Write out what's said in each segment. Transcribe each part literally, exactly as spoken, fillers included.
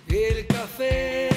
El café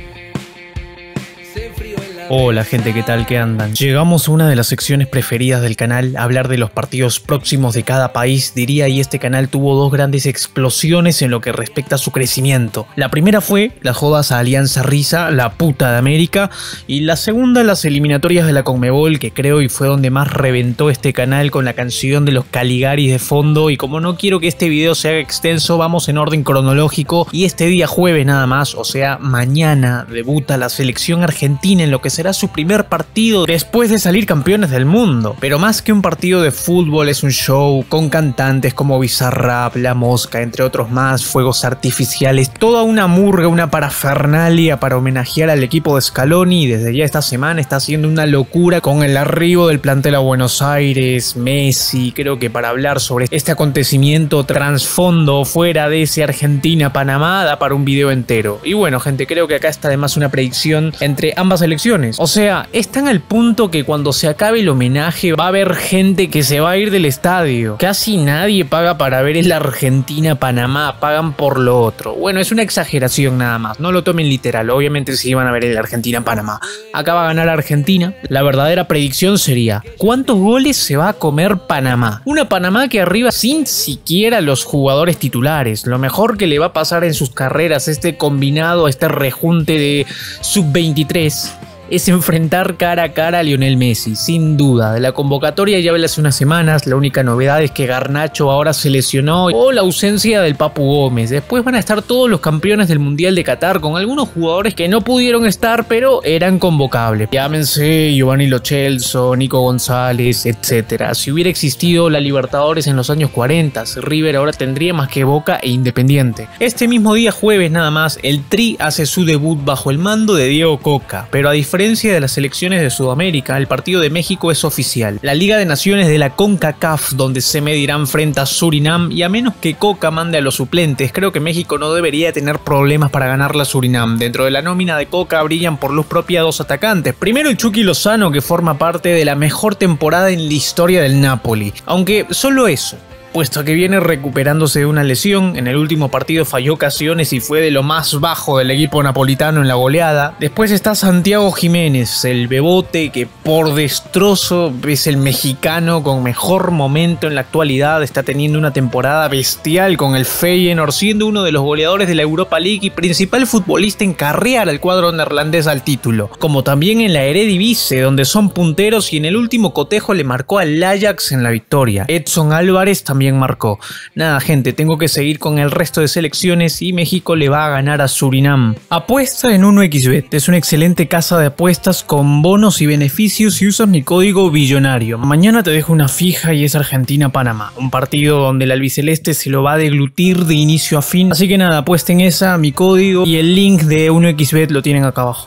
se enfrió en la... Hola gente, ¿qué tal? ¿Qué andan? Llegamos a una de las secciones preferidas del canal, hablar de los partidos próximos de cada país, diría, y este canal tuvo dos grandes explosiones en lo que respecta a su crecimiento. La primera fue las jodas a Alianza Risa, la puta de América, y la segunda las eliminatorias de la Conmebol, que creo y fue donde más reventó este canal con la canción de los Caligaris de fondo. Y como no quiero que este video se haga extenso, vamos en orden cronológico, y este día jueves nada más, o sea mañana, debuta la selección argentina en lo que será su primer partido después de salir campeones del mundo. Pero más que un partido de fútbol, es un show con cantantes como Bizarrap, La Mosca, entre otros más, fuegos artificiales, toda una murga, una parafernalia para homenajear al equipo de Scaloni. Y desde ya esta semana está haciendo una locura con el arribo del plantel a Buenos Aires, Messi. Creo que para hablar sobre este acontecimiento trasfondo fuera de ese Argentina-Panamá da para un video entero. Y bueno gente, creo que acá está además una predicción entre ambas elecciones. O sea, están al punto que cuando se acabe el homenaje va a haber gente que se va a ir del estadio. Casi nadie paga para ver el Argentina-Panamá, pagan por lo otro. Bueno, es una exageración nada más, no lo tomen literal, obviamente sí van a ver el Argentina-Panamá. Acá va a ganar Argentina. La verdadera predicción sería: ¿cuántos goles se va a comer Panamá? Una Panamá que arriba sin siquiera los jugadores titulares. Lo mejor que le va a pasar en sus carreras este combinado, este rejunte de sub veintitrés, es enfrentar cara a cara a Lionel Messi, sin duda. De la convocatoria ya hablé hace unas semanas, la única novedad es que Garnacho ahora se lesionó o la ausencia del Papu Gómez. Después van a estar todos los campeones del Mundial de Qatar, con algunos jugadores que no pudieron estar pero eran convocables. Llámense Giovanni Lo Celso, Nico González, etcétera. Si hubiera existido la Libertadores en los años cuarenta, River ahora tendría más que Boca e Independiente. Este mismo día jueves nada más, el Tri hace su debut bajo el mando de Diego Coca, pero a diferencia A diferencia de las selecciones de Sudamérica, el partido de México es oficial. La Liga de Naciones de la CONCACAF, donde se medirán frente a Surinam, y a menos que Coca mande a los suplentes, creo que México no debería tener problemas para ganarle a Surinam. Dentro de la nómina de Coca brillan por luz propia dos atacantes. Primero el Chucky Lozano, que forma parte de la mejor temporada en la historia del Napoli. Aunque solo eso, puesto que viene recuperándose de una lesión. En el último partido falló ocasiones y fue de lo más bajo del equipo napolitano en la goleada. Después está Santiago Jiménez, el bebote que por destrozo es el mexicano con mejor momento en la actualidad. Está teniendo una temporada bestial con el Feyenoord, siendo uno de los goleadores de la Europa League y principal futbolista en carrear al cuadro neerlandés al título. Como también en la Eredivisie, donde son punteros, y en el último cotejo le marcó al Ajax en la victoria. Edson Álvarez también marcó. Nada gente, tengo que seguir con el resto de selecciones y México le va a ganar a Surinam. Apuesta en uno equis bet, es una excelente casa de apuestas con bonos y beneficios si usas mi código billonario. Mañana te dejo una fija y es Argentina-Panamá, un partido donde el albiceleste se lo va a deglutir de inicio a fin. Así que nada, apuesten esa, mi código y el link de uno equis bet lo tienen acá abajo.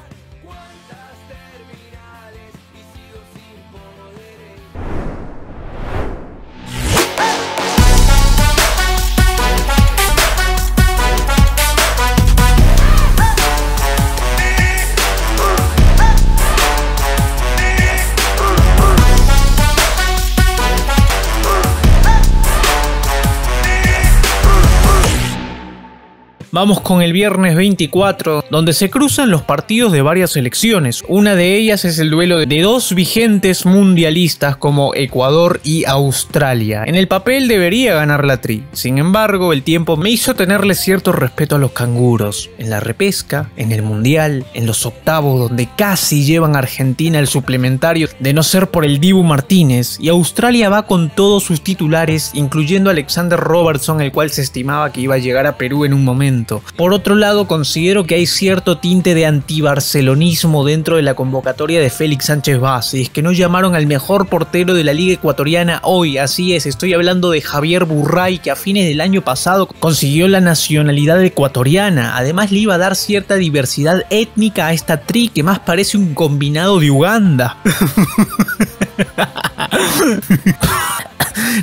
Vamos con el viernes veinticuatro, donde se cruzan los partidos de varias selecciones. Una de ellas es el duelo de dos vigentes mundialistas como Ecuador y Australia. En el papel debería ganar la Tri. Sin embargo, el tiempo me hizo tenerle cierto respeto a los canguros. En la repesca, en el mundial, en los octavos, donde casi llevan a Argentina al suplementario de no ser por el Dibu Martínez, y Australia va con todos sus titulares, incluyendo a Alexander Robertson, el cual se estimaba que iba a llegar a Perú en un momento. Por otro lado, considero que hay cierto tinte de antibarcelonismo dentro de la convocatoria de Félix Sánchez Vázquez, que no llamaron al mejor portero de la liga ecuatoriana hoy. Así es, estoy hablando de Javier Burray, que a fines del año pasado consiguió la nacionalidad ecuatoriana. Además le iba a dar cierta diversidad étnica a esta Tri, que más parece un combinado de Uganda.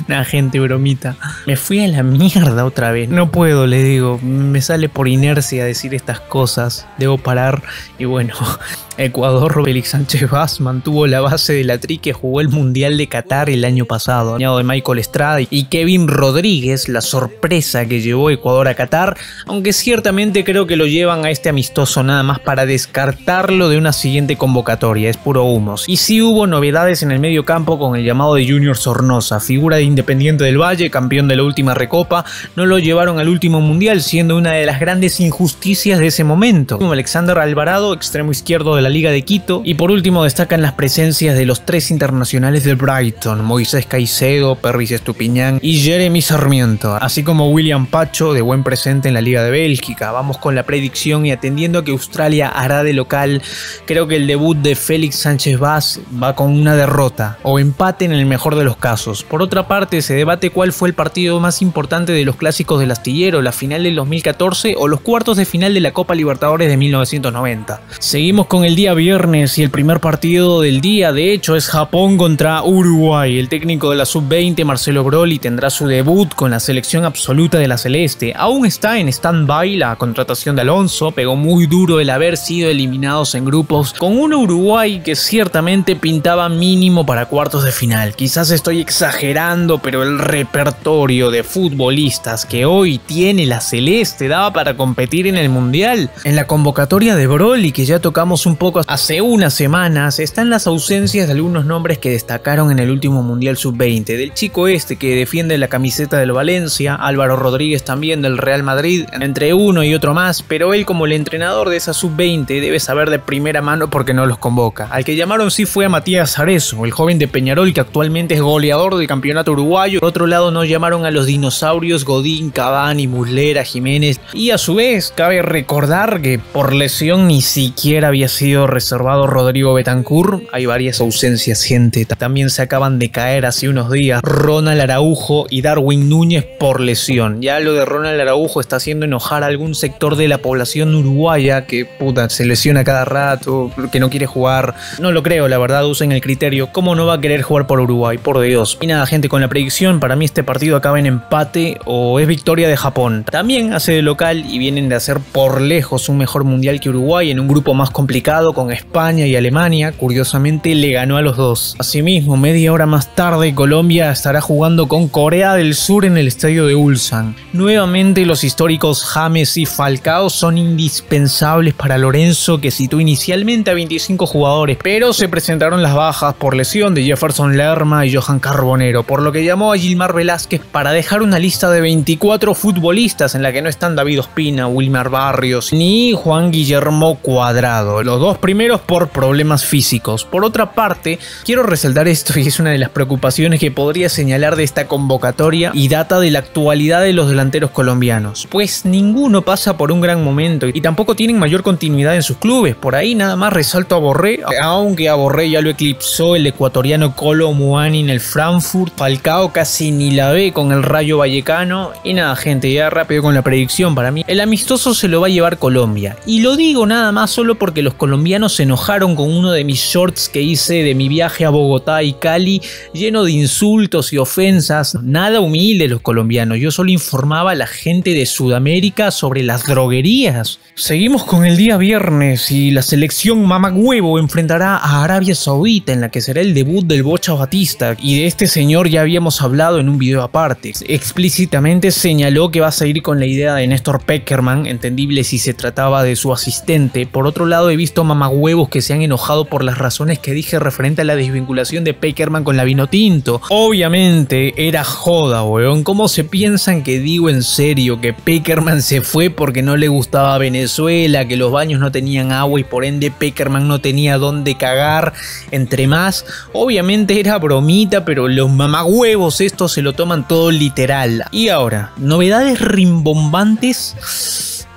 Nah, gente, bromita. Me fui a la mierda otra vez. No puedo, le digo. Me sale por inercia decir estas cosas. Debo parar. Y bueno, Ecuador, Félix Sánchez Vaz mantuvo la base de la tri que jugó el Mundial de Qatar el año pasado, añadido de Michael Estrada y Kevin Rodríguez, la sorpresa que llevó Ecuador a Qatar, aunque ciertamente creo que lo llevan a este amistoso nada más para descartarlo de una siguiente convocatoria, es puro humos. Y sí hubo novedades en el medio campo con el llamado de Junior Sornosa, figura de Independiente del Valle, campeón de la última Recopa, no lo llevaron al último Mundial, siendo una de las grandes injusticias de ese momento. Como Alexander Alvarado, extremo izquierdo de la Liga de Quito, y por último destacan las presencias de los tres internacionales del Brighton, Moisés Caicedo, Pervis Estupiñán y Jeremy Sarmiento, así como William Pacho, de buen presente en la Liga de Bélgica. Vamos con la predicción y atendiendo a que Australia hará de local, creo que el debut de Félix Sánchez Vaz va con una derrota o empate en el mejor de los casos. Por otra parte, se debate cuál fue el partido más importante de los clásicos del astillero, la final del dos mil catorce o los cuartos de final de la Copa Libertadores de mil novecientos noventa. Seguimos con el día viernes y el primer partido del día, de hecho, es Japón contra Uruguay. El técnico de la sub veinte, Marcelo Broly, tendrá su debut con la selección absoluta de la Celeste. Aún está en stand-by la contratación de Alonso, pegó muy duro el haber sido eliminados en grupos con un Uruguay que ciertamente pintaba mínimo para cuartos de final. Quizás estoy exagerando, pero el repertorio de futbolistas que hoy tiene la Celeste daba para competir en el Mundial. En la convocatoria de Broly, que ya tocamos un poco hace unas semanas, están las ausencias de algunos nombres que destacaron en el último Mundial sub veinte, del chico este que defiende la camiseta del Valencia, Álvaro Rodríguez también del Real Madrid, entre uno y otro más, pero él como el entrenador de esa sub veinte debe saber de primera mano porque no los convoca. Al que llamaron sí fue a Matías Arezo, el joven de Peñarol que actualmente es goleador del campeonato uruguayo. Por otro lado no llamaron a los dinosaurios Godín, Cavani, Muslera, Jiménez, y a su vez cabe recordar que por lesión ni siquiera había sido reservado Rodrigo Betancur. Hay varias ausencias, gente. También se acaban de caer hace unos días Ronald Araujo y Darwin Núñez por lesión. Ya lo de Ronald Araujo está haciendo enojar a algún sector de la población uruguaya que puta se lesiona cada rato, que no quiere jugar. No lo creo, la verdad, usen el criterio. ¿Cómo no va a querer jugar por Uruguay? Por Dios. Y nada, gente, con la predicción, para mí este partido acaba en empate o es victoria de Japón. También hace de local y vienen de hacer por lejos un mejor mundial que Uruguay en un grupo más complicado con España y Alemania. Curiosamente le ganó a los dos. Asimismo, media hora más tarde Colombia estará jugando con Corea del Sur en el estadio de Ulsan. Nuevamente los históricos James y Falcao son indispensables para Lorenzo, que citó inicialmente a veinticinco jugadores, pero se presentaron las bajas por lesión de Jefferson Lerma y Johan Carbonero, por lo que llamó a Gilmar Velázquez para dejar una lista de veinticuatro futbolistas en la que no están David Ospina, Wilmar Barrios ni Juan Guillermo Cuadrado, los dos primeros por problemas físicos. Por otra parte, quiero resaltar esto y es una de las preocupaciones que podría señalar de esta convocatoria y data de la actualidad de los delanteros colombianos, pues ninguno pasa por un gran momento y tampoco tienen mayor continuidad en sus clubes. Por ahí nada más resalto a Borré, aunque a Borré ya lo eclipsó el ecuatoriano Colo Muani en el Frankfurt. Falcao casi ni la ve con el Rayo Vallecano. Y nada, gente, ya rápido con la predicción. Para mí el amistoso se lo va a llevar Colombia, y lo digo nada más solo porque los colombianos se enojaron con uno de mis shorts que hice de mi viaje a Bogotá y Cali, lleno de insultos y ofensas. Nada humilde los colombianos, yo solo informaba a la gente de Sudamérica sobre las droguerías. Seguimos con el día viernes y la selección mamagüevo enfrentará a Arabia Saudita, en la que será el debut del Bocha Batista, y de este señor ya habíamos hablado en un video aparte. Explícitamente señaló que va a seguir con la idea de Néstor Pekerman, entendible si se trataba de su asistente. Por otro lado, he visto mamagüevos que se han enojado por las razones que dije referente a la desvinculación de Pekerman con la Vinotinto. Obviamente era joda, weón. ¿Cómo se piensan que digo en serio que Pekerman se fue porque no le gustaba Venezuela, que los baños no tenían agua y por ende Pekerman no tenía dónde cagar, entre más? Obviamente era bromita, pero los mamagüevos estos se lo toman todo literal. Y ahora, novedades rimbombantes.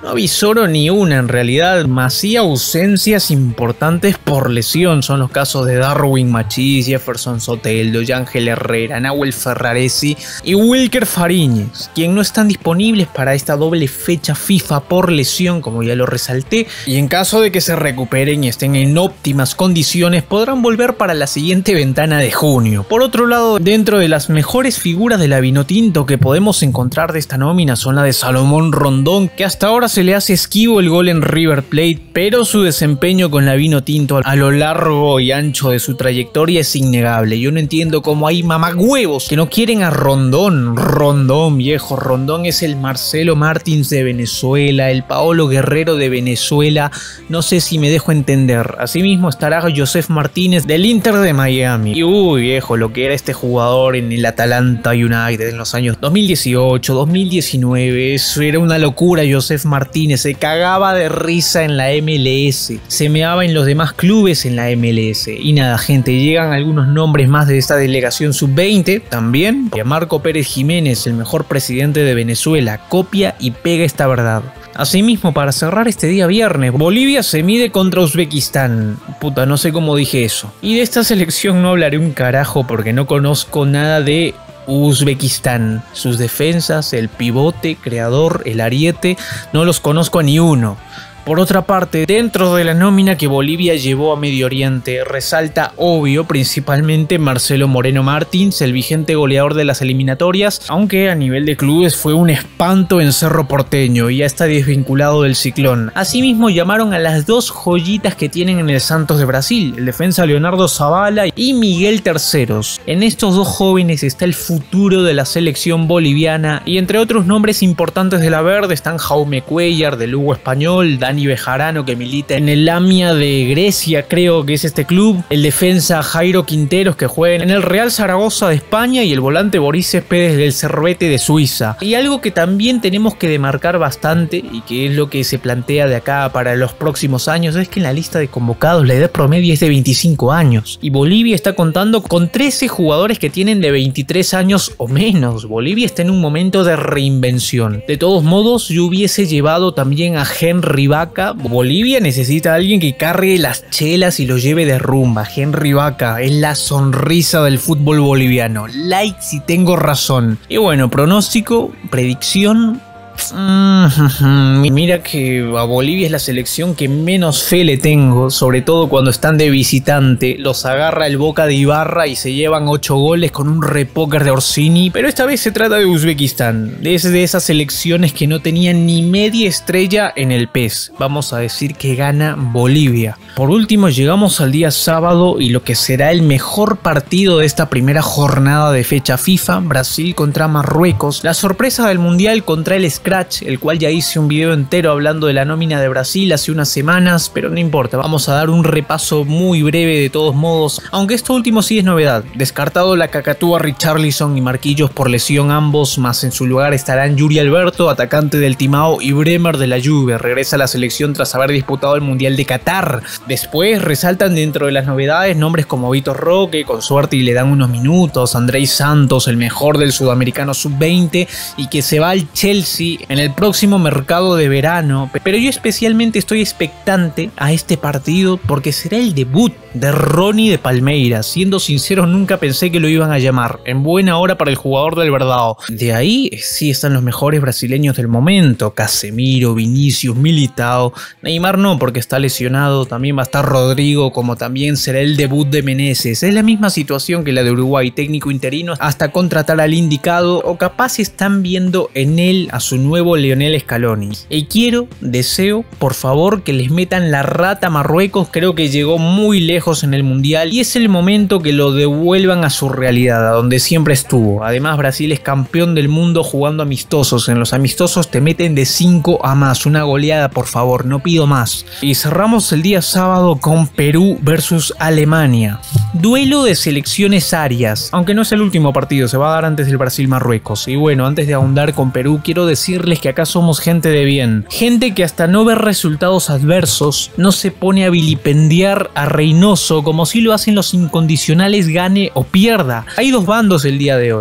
No avisoro ni una en realidad, más sí ausencias importantes por lesión. Son los casos de Darwin Machís, Jefferson Soteldo, Yángel Herrera, Nahuel Ferraresi y Wilker Fariñez, quien no están disponibles para esta doble fecha FIFA por lesión, como ya lo resalté, y en caso de que se recuperen y estén en óptimas condiciones podrán volver para la siguiente ventana de junio. Por otro lado, dentro de las mejores figuras de la Vinotinto que podemos encontrar de esta nómina son la de Salomón Rondón, que hasta ahora se le hace esquivo el gol en River Plate, pero su desempeño con la Vinotinto a lo largo y ancho de su trayectoria es innegable. Yo no entiendo cómo hay mamagüevos que no quieren a Rondón. Rondón, viejo, Rondón es el Marcelo Martins de Venezuela, el Paolo Guerrero de Venezuela, no sé si me dejo entender. Asimismo estará Josef Martínez del Inter de Miami. Y uy, viejo, lo que era este jugador en el Atalanta United en los años dos mil dieciocho, dos mil diecinueve, eso era una locura. Josef Martínez se cagaba de risa en la M L S, se meaba en los demás clubes en la M L S. Y nada, gente, llegan algunos nombres más de esta delegación sub veinte también. Y a Marco Pérez Jiménez, el mejor presidente de Venezuela, copia y pega esta verdad. Asimismo, para cerrar este día viernes, Bolivia se mide contra Uzbekistán. Puta, no sé cómo dije eso. Y de esta selección no hablaré un carajo porque no conozco nada de Uzbekistán. Sus defensas, el pivote, creador, el ariete, no los conozco a ni uno. Por otra parte, dentro de la nómina que Bolivia llevó a Medio Oriente, resalta obvio principalmente Marcelo Moreno Martins, el vigente goleador de las eliminatorias, aunque a nivel de clubes fue un espanto en Cerro Porteño y ya está desvinculado del Ciclón. Asimismo llamaron a las dos joyitas que tienen en el Santos de Brasil, el defensa Leonardo Zavala y Miguel Terceros. En estos dos jóvenes está el futuro de la selección boliviana y entre otros nombres importantes de la verde están Jaume Cuellar del Lugo Español, Dani Bejarano, que milita en el Lamia de Grecia, creo que es este club, el defensa Jairo Quinteros, que juega en el Real Zaragoza de España, y el volante Boris Céspedes del Servette de Suiza. Y algo que también tenemos que demarcar bastante y que es lo que se plantea de acá para los próximos años es que en la lista de convocados la edad promedio es de veinticinco años y Bolivia está contando con trece jugadores que tienen de veintitrés años o menos. Bolivia está en un momento de reinvención. De todos modos, yo hubiese llevado también a Henry Vaca. Bolivia necesita a alguien que cargue las chelas y lo lleve de rumba. Henry Vaca es la sonrisa del fútbol boliviano. Like si tengo razón. Y bueno, pronóstico, predicción. Mm, mira que a Bolivia es la selección que menos fe le tengo, sobre todo cuando están de visitante. Los agarra el Boca de Ibarra y se llevan ocho goles con un repóker de Orsini, pero esta vez se trata de Uzbekistán, es de esas selecciones que no tenían ni media estrella en el P E S. Vamos a decir que gana Bolivia. Por último, llegamos al día sábado y lo que será el mejor partido de esta primera jornada de fecha FIFA, Brasil contra Marruecos, la sorpresa del mundial contra el Scratch, el cual ya hice un video entero hablando de la nómina de Brasil hace unas semanas, pero no importa, vamos a dar un repaso muy breve de todos modos, aunque esto último sí es novedad. Descartado la cacatúa Richarlison y Marquillos por lesión ambos, más en su lugar estarán Yuri Alberto, atacante del Timao, y Bremer de la Juve, regresa a la selección tras haber disputado el Mundial de Qatar. Después resaltan dentro de las novedades nombres como Vitor Roque, con suerte y le dan unos minutos, Andrei Santos, el mejor del sudamericano sub veinte y que se va al Chelsea en el próximo mercado de verano, pero yo especialmente estoy expectante a este partido porque será el debut de Ronnie de Palmeiras. Siendo sinceros, nunca pensé que lo iban a llamar, en buena hora para el jugador del Verdao. De ahí sí están los mejores brasileños del momento, Casemiro, Vinicius, Militao. Neymar no, porque está lesionado. También va a estar Rodrigo, como también será el debut de Meneses. Es la misma situación que la de Uruguay, técnico interino hasta contratar al indicado, o capaz están viendo en él a su nuevo Lionel Scaloni. Y quiero, deseo, por favor, que les metan la rata a Marruecos. Creo que llegó muy lejos en el mundial y es el momento que lo devuelvan a su realidad, a donde siempre estuvo. Además, Brasil es campeón del mundo jugando amistosos. En los amistosos te meten de cinco a más, una goleada, por favor, no pido más. Y cerramos el día sábado con Perú versus Alemania. Duelo de selecciones arias, aunque no es el último partido, se va a dar antes del Brasil-Marruecos. Y bueno, antes de ahondar con Perú, quiero decirles que acá somos gente de bien, gente que hasta no ver resultados adversos no se pone a vilipendiar a Reynoso como si lo hacen los incondicionales, gane o pierda. Hay dos bandos el día de hoy.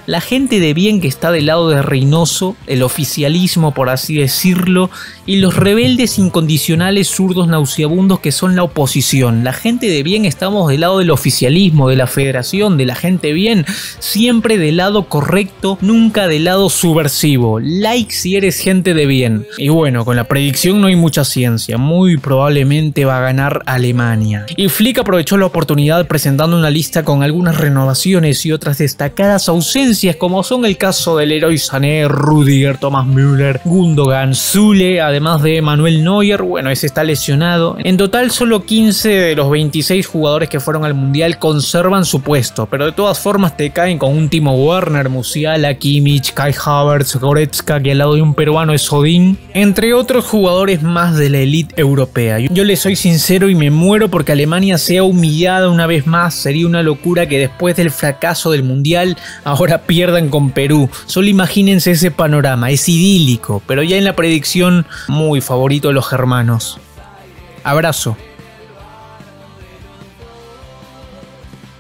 la gente de bien que está del lado de Reynoso, el oficialismo por así decirlo, y los rebeldes incondicionales zurdos nauseabundos que son la oposición. La gente de bien estamos del lado del oficialismo, de la federación, de la gente bien, siempre del lado correcto, nunca del lado subversivo. Like si eres gente de bien. Y bueno, con la predicción no hay mucha ciencia, muy probablemente va a ganar Alemania. Y Flick aprovechó la oportunidad presentando una lista con algunas renovaciones y otras destacadas ausencias, como son el caso del Leroy Sané, Rüdiger, Thomas Müller, Gundogan, Süle, además de Manuel Neuer. Bueno, ese está lesionado. En total solo quince de los veintiséis jugadores que fueron al mundial conservan su puesto, pero de todas formas te caen con un Timo Werner, Musiala, Kimmich, Kai Havertz, Goretzka, que al lado de un peruano es Odín, entre otros jugadores más de la elite europea. Yo les soy sincero y me muero porque Alemania sea humillada una vez más. Sería una locura que después del fracaso del mundial ahora pierdan con Perú. Solo imagínense ese panorama, es idílico, pero ya en la predicción muy favorito de los germanos. Abrazo.